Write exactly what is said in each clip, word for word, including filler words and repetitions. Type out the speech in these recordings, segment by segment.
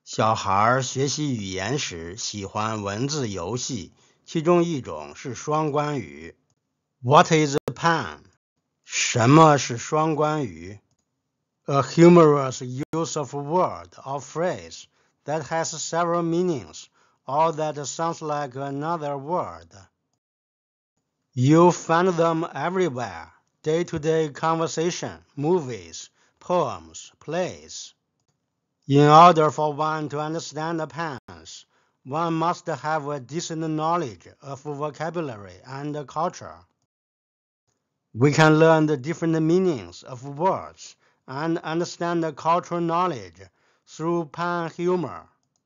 小孩学习语言时喜欢文字游戏，其中一种是双关语。What is a pun? 什么是双关语？ A humorous use of a word or phrase that has several meanings, or that sounds like another word. You find them everywhere. Day-to-day conversation, movies, poems, plays. In order for one to understand the puns, one must have a decent knowledge of vocabulary and culture. We can learn the different meanings of words and understand the cultural knowledge through pun humor.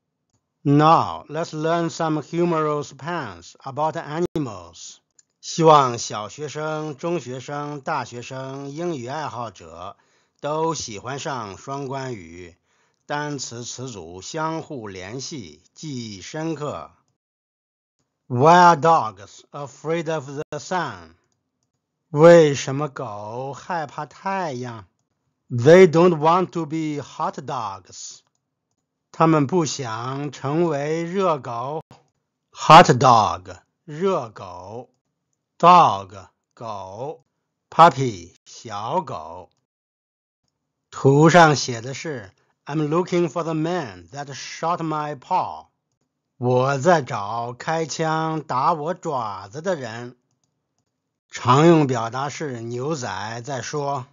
Now, let's learn some humorous puns about animals. 希望小学生、中学生、大学生、英语爱好者都喜欢上双关语，单词词组相互联系，记忆深刻。Why are dogs afraid of the sun? 为什么狗害怕太阳？ They don't want to be hot dogs. 他们不想成为热狗。Hot dog, 热狗。Dog, 狗。Puppy, 小狗。图上写的是 I'm looking for the man that shot my paw. 我在找开枪打我爪子的人。常用表达是牛仔在说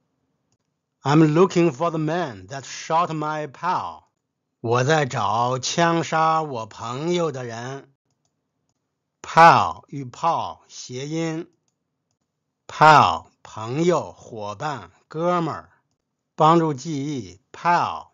I'm looking for the man that shot my pal. 我在找枪杀我朋友的人。pal 与 pal 谐音。pal 朋友、伙伴、哥们儿。帮助记忆 pal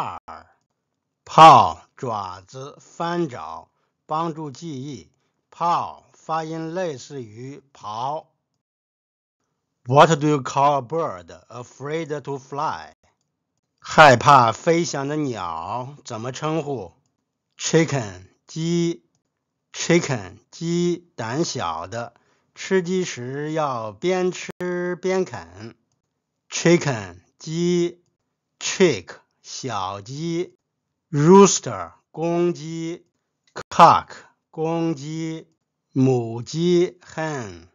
bar。paw 爪子、翻找，帮助记忆。paw 发音类似于刨。What do you call a bird afraid to fly? 害怕飞翔的鸟怎么称呼？ Chicken 鸡。Chicken 鸡，胆小的，吃鸡时要边吃边啃。Chicken 鸡。Chick 小鸡。Rooster 公鸡。Cock 公鸡。母鸡 hen。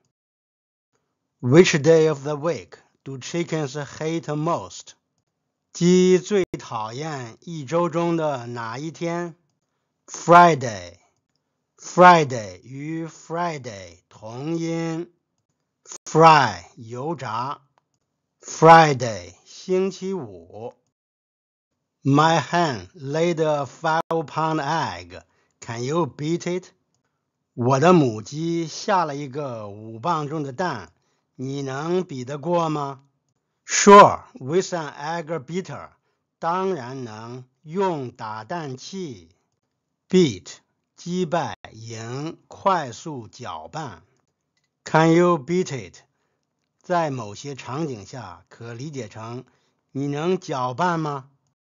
Which day of the week do chickens hate most? 鸡最讨厌一周中的哪一天？ Friday。 Friday 与 Friday 同音。Fry 油炸。Friday 星期五。My hen laid a five-pound egg. Can you beat it? 我的母鸡下了一个五磅重的蛋，你能比得过吗？ Sure, with an egg beater. 当然能，用打蛋器。Beat 击败、赢、快速搅拌。Can you beat it? 在某些场景下可理解成你能搅拌吗？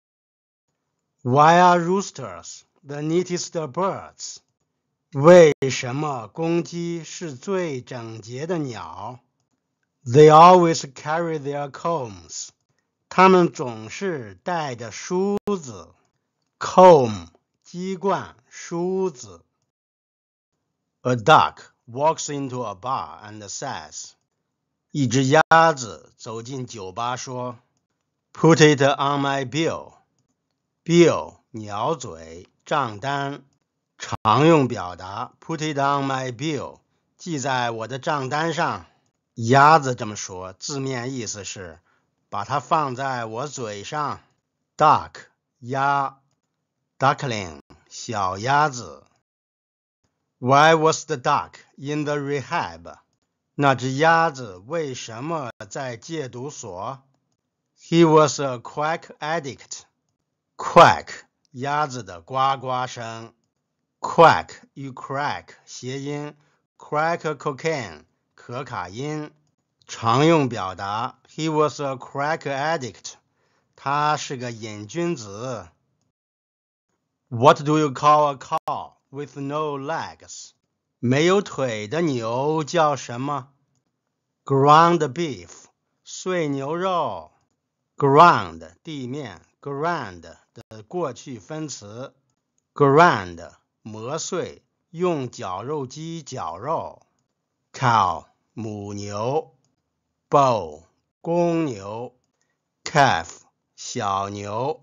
Why are roosters the neatest birds? 为什么公鸡是最整洁的鸟？ They always carry their combs. 它们总是带着梳子。Comb 鸡冠、梳子。A duck walks into a bar and says. 一只鸭子走进酒吧说 Put it on my bill. Bill 鸟嘴，账单。常用表达 Put it on my bill. 记在我的账单上。鸭子这么说，字面意思是把它放在我嘴上。Duck 鸭。Duckling 小鸭子。Why was the duck in the rehab? 那只鸭子为什么在戒毒所？ He was a quack addict. Quack 鸭子的呱呱声。Quack 与 crack 谐音。Crack cocaine 可卡因。常用表达 He was a crack addict. 他是个瘾君子。What do you call a cow with no legs? 没有腿的牛叫什么？ Ground beef 碎牛肉。Ground 地面， Grand 的过去分词 grind 磨碎，用绞肉机绞肉 cow 母牛 bull 公牛 calf 小牛。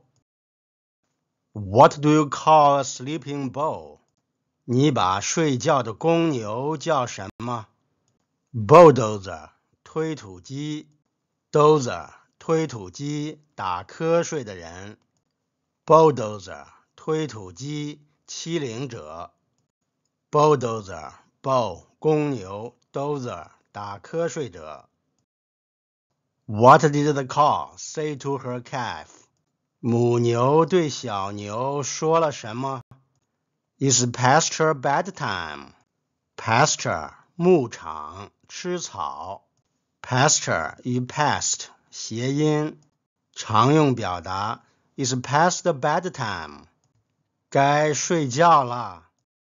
What do you call a sleeping bull? 你把睡觉的公牛叫什么？ bulldozer 推土机 dozer 推土机，打瞌睡的人 bulldozer 推土机，欺凌者 bulldozer bull 公牛 dozer 打瞌睡者。 What did the cow say to her calf? 母牛对小牛说了什么？ It's pasture bedtime. Pasture 牧场，吃草。 Pasture 与 past 谐音，常用表达 It's past bedtime. 该睡觉了。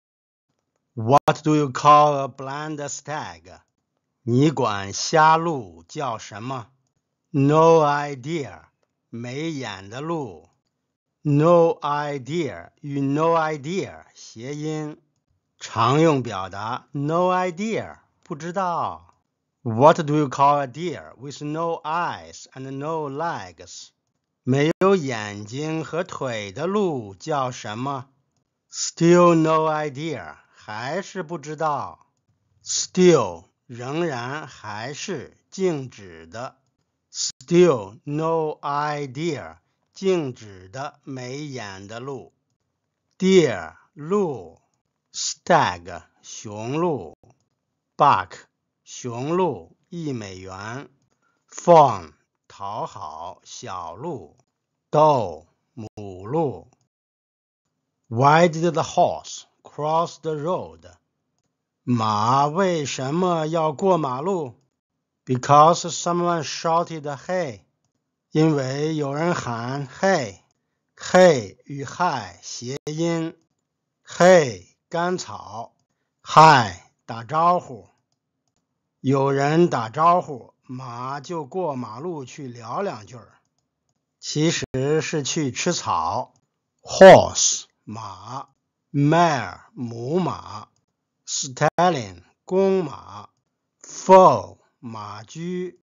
What do you call a blind stag? 你管瞎鹿叫什么？ No idea 没眼的鹿。 No idea 与 no idea 谐音，常用表达 No idea 不知道。 What do you call a deer with no eyes and no legs? 没有眼睛和腿的鹿叫什么？ Still no idea 还是不知道。 Still 仍然还是静止的。 Still no idea 静止的没眼的鹿。 Deer 鹿。 Stag 雄鹿。 Buck 雄鹿一美元。 Fawn 讨好小鹿。 Doe 母鹿。 Why did the horse cross the road? 马为什么要过马路？ Because someone shouted hey. 因为有人喊 hey. Hey 与 hi 谐音， hey 干草， hi 打招呼。有人打招呼，马就过马路去聊两句，其实是去吃草。 Horse 马， mare 母马， stallion 公马， foal 马驹。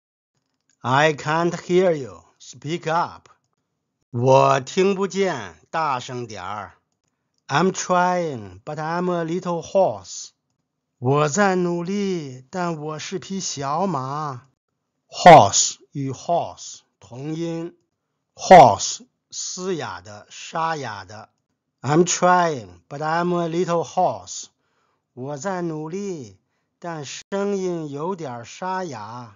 I can't hear you, speak up. 我听不见，大声点儿。 I'm trying, but I'm a little hoarse. 我在努力，但我是匹小马。 Horse 与 horse 同音， horse 嘶哑的，沙哑的。 I'm trying, but I'm a little hoarse. 我在努力，但声音有点沙哑。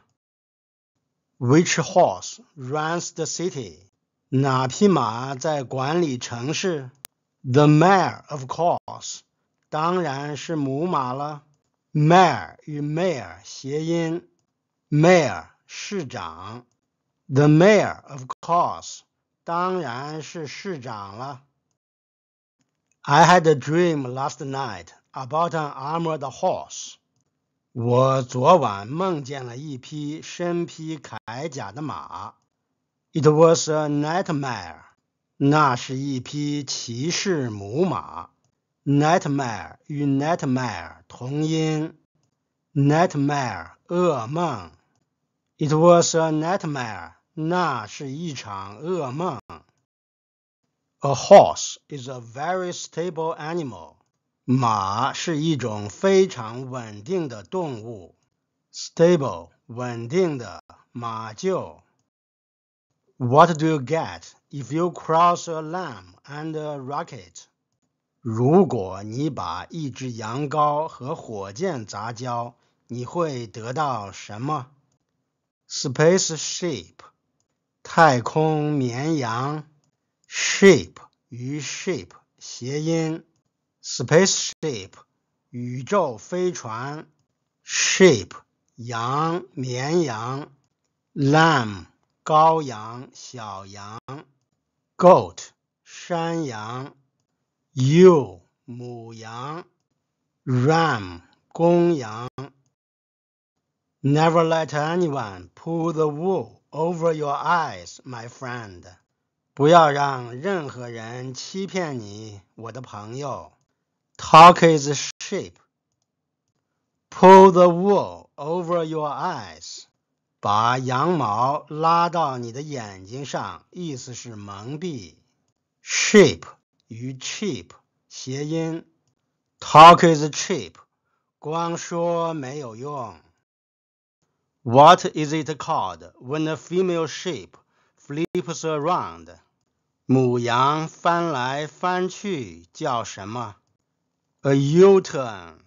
Which horse runs the city? 哪匹马在管理城市？ The mare, of course. 当然是母马了。 Mare 与 mayor 谐音， mayor 市长。 The mayor, of course. 当然是市长了。 I had a dream last night about an armored horse. 我昨晚梦见了一匹身披铠甲的马。 It was a nightmare. 那是一匹骑士母马。 Nightmare 与 nightmare 同音， Nightmare 噩梦。 It was a nightmare. 那是一场噩梦。 A horse is a very stable animal. 马是一种非常稳定的动物。 Stable 稳定的，马厩。 What do you get if you cross a lamb and a rocket? 如果你把一只羊羔和火箭杂交，你会得到什么？ Space sheep 太空绵羊。 Sheep 与 sheep 谐音， Space sheep 宇宙飞船。 Sheep 羊，绵羊。 Lamb 羔羊，小羊。 Goat 山羊。 Ewe 母羊。 Ram 公羊。 Never let anyone pull the wool over your eyes, my friend. 不要让任何人欺骗你，我的朋友。Talk is cheap. Pull the wool over your eyes. 把羊毛拉到你的眼睛上，意思是蒙蔽。Sheep 与 cheap 谐音。Talk is cheap. 光说没有用。What is it called when a female sheep flips around? 母羊翻来翻去叫什么？ A U-turn.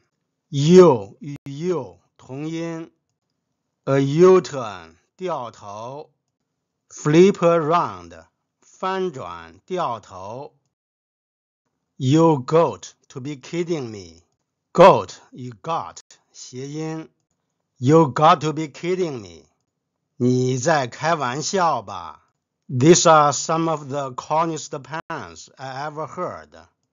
U 与 U 同音。A U-turn 掉头。Flip around 翻转掉头。You got to be kidding me. Got 与 got 谐音。You got to be kidding me. 你在开玩笑吧。These are some of the corniest puns I ever heard.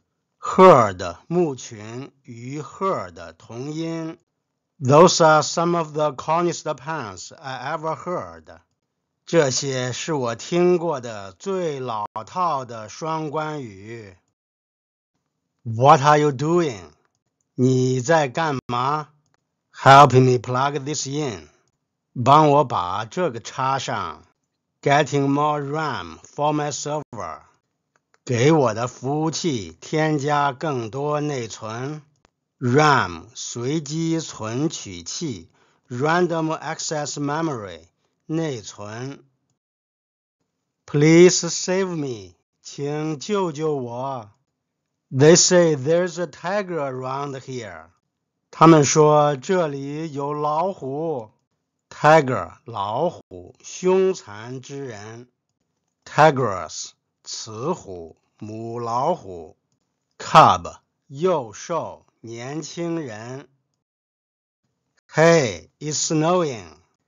Heard 牧群与 heard 同音。Those are some of the corniest puns I ever heard. 这些是我听过的最老套的双关语。What are you doing? 你在干嘛？ Helping me plug this in. 帮我把这个插上。Getting more RAM for my server. 给我的服务器添加更多内存。RAM 随机存取器 Random Access Memory 内存。Please save me. 请救救我。They say there's a tiger around here. 他们说这里有老虎。Tiger 老虎，凶残之人。Tigress 雌虎，母老虎。Cub 幼兽，年轻人。Hey, it's snowing.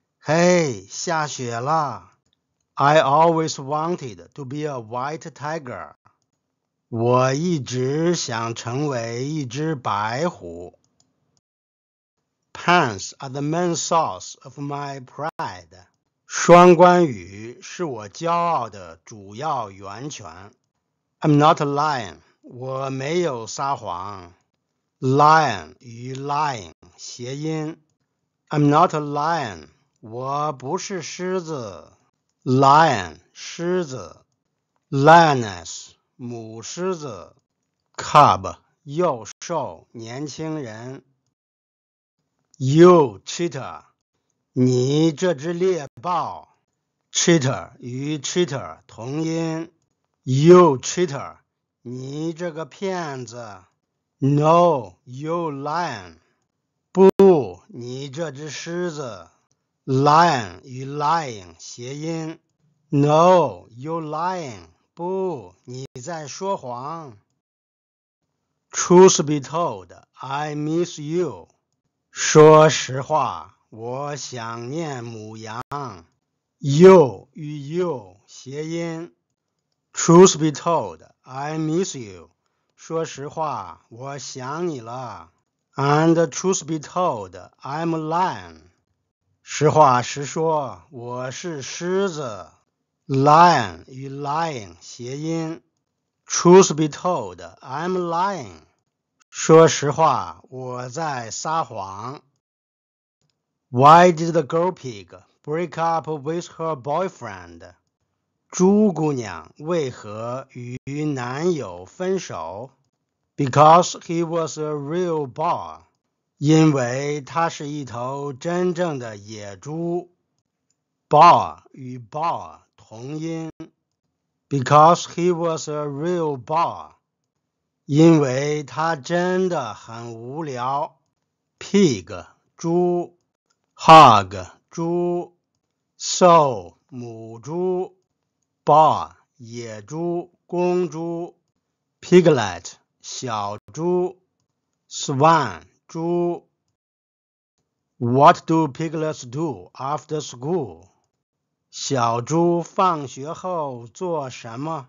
Hey, 下雪了。I always wanted to be a white tiger. 我一直想成为一只白虎。Puns are the main source of my pride. 双关语是我骄傲的主要源泉。I'm not lying. 我没有撒谎。Lion 与 lying 谐音。I'm not a lion. 我不是狮子。Lion 狮子。Lioness 母狮子。Cub 幼兽，年轻人。You cheater. 你这只猎豹。Cheater 与 cheater 同音。You cheater. 你这个骗子。No, you lion. 不，你这只狮子。Lion 与 lying 谐音。No, you lying. 不，你在说谎。Truth be told, I miss you. 说实话，我想念母羊。You 与 you 谐音。Truth be told, I miss you. 说实话，我想你了。And truth be told, I'm a lion. 实话实说，我是狮子。Lion 与 lying 谐音。Truth be told, I'm lying. 说实话，我在撒谎。Why did the girl pig break up with her boyfriend? 猪姑娘为何与男友分手？ Because he was a real boar. 因为他是一头真正的野猪。Boar 与 boar 同音。Because he was a real boar. 因为他真的很无聊。Pig 猪。Hog 猪。Sow 母猪。Boar 野猪，公猪。Piglet 小猪。Swan 猪。What do piglets do after school? 小猪放学后做什么？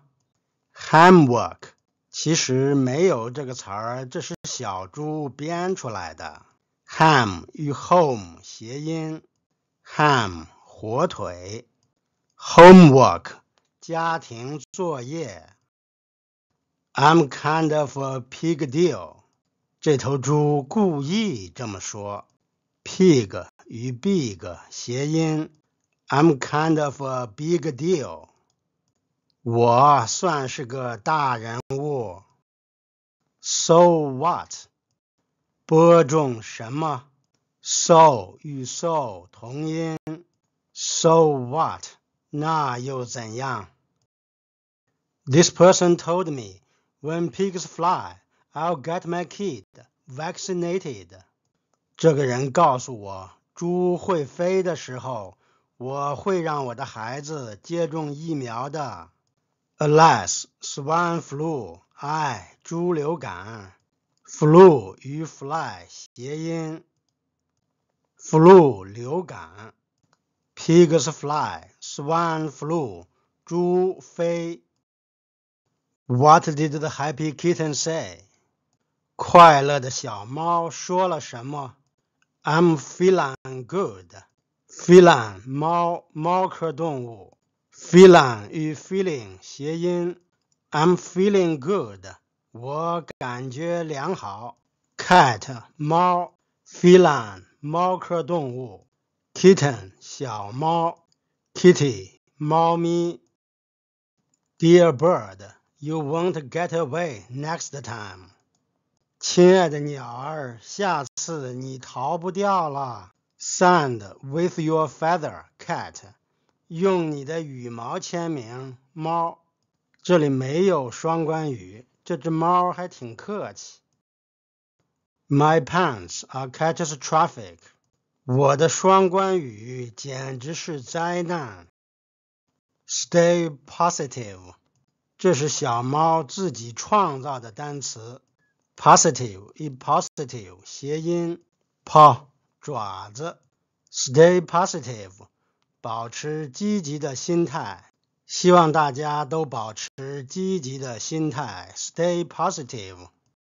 Homework 其实没有这个词儿，这是小猪编出来的。Ham 与 home 谐音。Ham 火腿。Homework 家庭作业。I'm kind of a pig deal. 这头猪故意这么说。Pig 与 big 谐音。I'm kind of a big deal. 我算是个大人物。So what? 播种什么 ？So 与 so 同音。So what? 那又怎样 ？This person told me, when pigs fly, I'll get my kid vaccinated. 这个人告诉我，猪会飞的时候，我会让我的孩子接种疫苗的。Alas, swine flu. 唉，猪流感。Flu 与 fly 谐音。Flu 流感。Pigs fly, swine flu. 猪飞。What did the happy kitten say? 快乐的小猫说了什么 ？I'm feeling good. Feline 猫，猫科动物。Feline 与 feeling 谐音。I'm feeling good. 我感觉良好。Cat 猫。Feline 猫科动物。Kitten 小猫。Kitty 猫咪。Dear bird, you won't get away next time. 亲爱的鸟儿，下次你逃不掉了。Send with your feather, cat. 用你的羽毛签名，猫。这里没有双关语，这只猫还挺客气。My pants are catastrophic. 我的双关语简直是灾难。Stay positive. 这是小猫自己创造的单词。Positive 与 positive 谐音。paw 爪子。Stay positive. 保持积极的心态。希望大家都保持积极的心态。Stay positive.